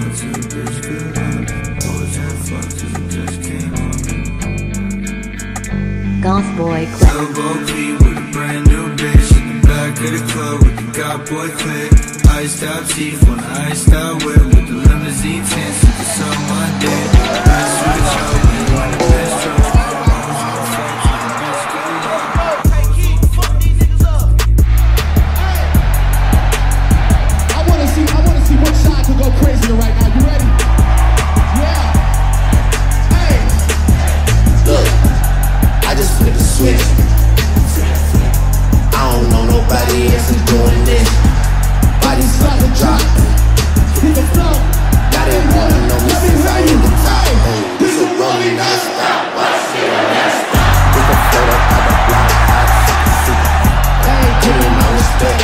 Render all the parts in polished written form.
till the bitch good luck. Always had fuck till it just came up. Golf boy clip. Elbow P with a brand new bitch in the back of the club with the God boy clip. Iced out teeth on the iced out whip with the limousine tints. You can suck my dick. Best switch up, you want the best truck. What side could go crazier right now? You ready? Yeah. Hey. Look, I just flipped the switch. I don't know nobody else is doing this. Bodies start to drop. Hit the flow. Got it wanna know me since I hit the top. This a rolling non-stop. Watch it non-stop. We can float up on the block. Hey, give me my respect.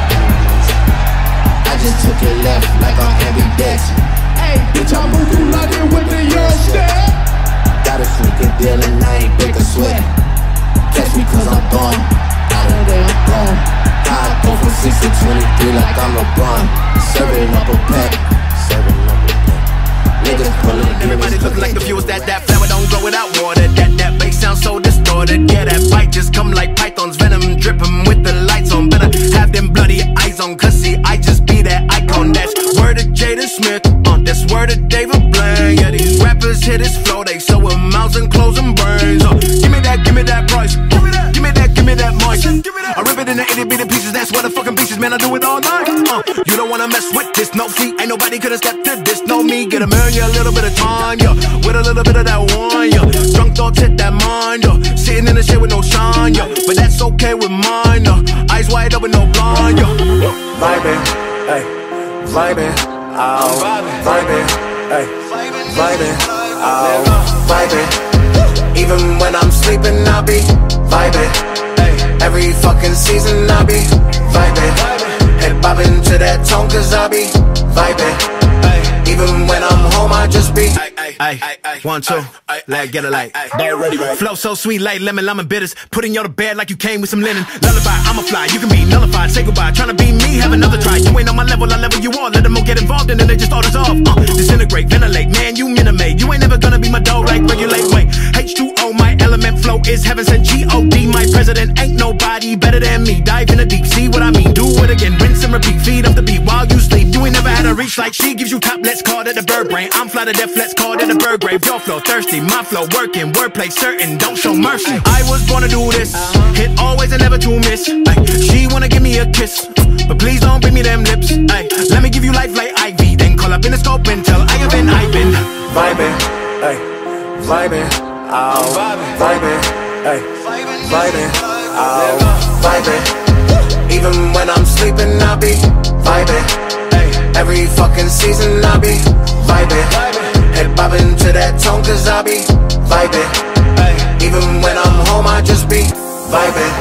I just took it left like on ambidextrous. Hey, bitch, I moved through London with the Euro step. Got a sneaker deal and I ain't break a sweat. Catch me cause I'm gone. Out of there I'm gone. I go from 6 to 23 like I'm LeBron. Serving up a pack. Serving up a pack. Niggas pulling. Everybody looking like the viewers that flower don't grow without water. That bass sounds so distorted. Yeah, that bite just come like pythons. Venom dripping with the lights on. Better have them bloody eyes on. Cause see, I just be that icon. That's word of Jaden Smith. That's word of David Blaine. Yeah, these rappers hit his flow. They sew with mouths and clothes and brains. Give me that price. Give me that mic. I rip it into itty bitty pieces. That's what the fucking pieces, man. I do it all night. You don't wanna mess with this, no fee. Ain't nobody could've stepped to this, no me. Get a million, a little bit of time, yeah. With a little bit of that wine, yeah. Drunk thoughts hit that mind, yeah. Sitting in the shit with no shine, yeah. But that's okay with mine, yeah. Eyes wide open, no blind, yeah. Vibing, ay, vibing, oh, vibing, ay, vibing, oh, vibing. Even when I'm sleeping, I'll be vibing. Every fucking season, I'll be vibing. Head bobbing to that tone, cause I'll be vibing. Even when I'm home, I just be. 1, 2, like get it like. Flow so sweet like lemon bitters. Putting you on the bed like you came with some linen. Lullaby, I'ma fly, you can be nullified. Say goodbye, tryna be me, have another try. You ain't on my level, I level you all. Let them all get involved and then they just all dissolve. Disintegrate, ventilate, man, you minimate. You ain't never gonna be my dough like regulate. Wait, H2O, my element flow is heaven sent. G-O-D, my president, ain't nobody better than me. Dive in the deep, see what I mean. Do it again, rinse and repeat. Feed up the beat while you sleep. You ain't never had a reach like she gives you top. Let's call it a bird brain. I'm fly to death, let's call it a bird grave. Your flow thirsty, my flow working. Wordplay certain, don't show mercy. I was born to do this. Hit always and never to miss. She wanna give me a kiss, but please don't bring me them lips. Let me give you life like IV. Then call up in the scope and tell I have been vibing, ay, vibing, oh, vibing, ay, vibing, oh, vibing. Even when I'm sleeping, I'll be vibing. Every fucking season, I'll be vibing. Head bobbing to that tone, cause I'll be vibing. Even when I'm home, I just be vibing.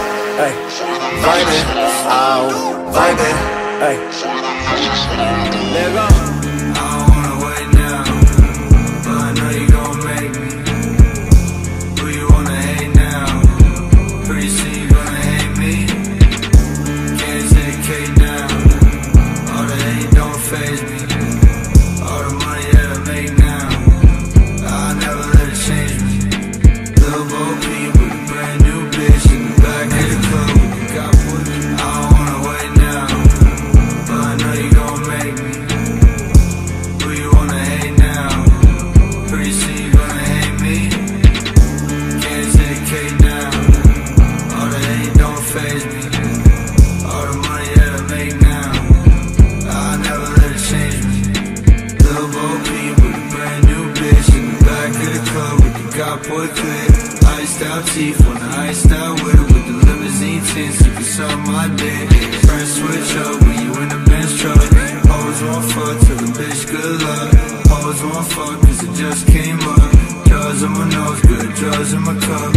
Vibing, oh, vibing. Let go. I don't wanna wait now, but I know you gon' make me. Who you wanna hate now? Pretty soon you gonna hate me. Can't take K down. All the hate don't faze me. All the money that I make now, I'll never let it change me. Lil' Bo P with a brand new bitch in the back of the club with the cop with me. I don't wanna wait now, but I know you gon' make me. Who you wanna hate now? Pretty soon you gonna hate me. Can't take K down. All the hate don't faze me. All the money that I make now, I'll never let it change me. Lil' Bo P with a brand new bitch in the back of the club with the cop boy clip. Iced out teeth on the iced out whip with the limousine tints. You can suck my dick. Press switch up when you in the Benz truck. Always want fuck till the bitch good luck. Always want fuck cause it just came up. Drugs in my nose, good drugs in my cup.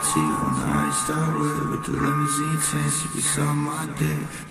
teeth on the iced out with the limousine tints. If you saw my dick,